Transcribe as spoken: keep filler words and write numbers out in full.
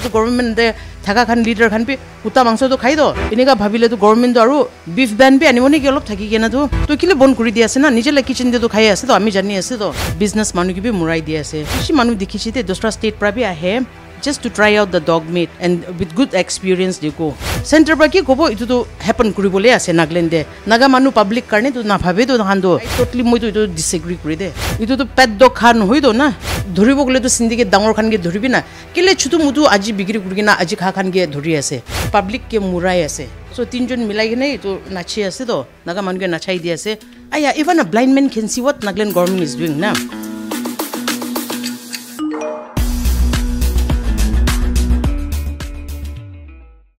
तो गवर्नमेंट दे थाका खान लीडर खान पे कुत्ता मांस तो खाई दो इनेका भाविले तो गवर्नमेंट तो आरो बीफ बैन पे आनिबो नेকি অলপ থাকি কেনা তো তো কিলে বন কৰি দি আছে না নিজে কিচেন দে তো খাই আছে তো আমি জানি আছে তো বিজনেস মানুহ কি বি মুৰাই দি আছে কিছু মানুহ দেখিছে তে দসরা স্টেট পৰা বি আহে just to try out the dog meat and with good experience they go center ba ki gobo itu to happen kuribole ase Nagaland de naga manu public karne to na bhabe to hando totally moi to itu disagree kuri de itu to pet dog khan hoi do na dhuribo gole to syndicate dangor khan ge dhuribi na kile chutu mutu aji bigri kuri na aji kha khan ge dhuri ase public ke murai ase so tinjon milai ge nei to nachi ase to naga manu ge nachai di ase aya even a blind man can see what Nagaland government is doing na